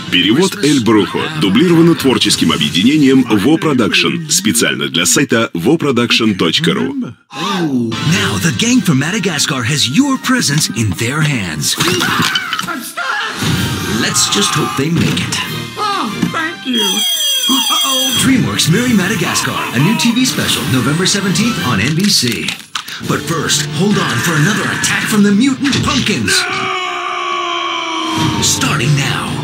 Перевод Эль Брухо. Дублировано творческим объединением Vo Production. Специально для сайта voproduction.ru. Now the gang from Madagascar has your presents in their hands. Let's just hope they make it. Oh, thank you. Uh-oh. DreamWorks Merry Madagascar, a new TV special, November 17th on NBC. But first, hold on for another attack from the mutant pumpkins. Starting now.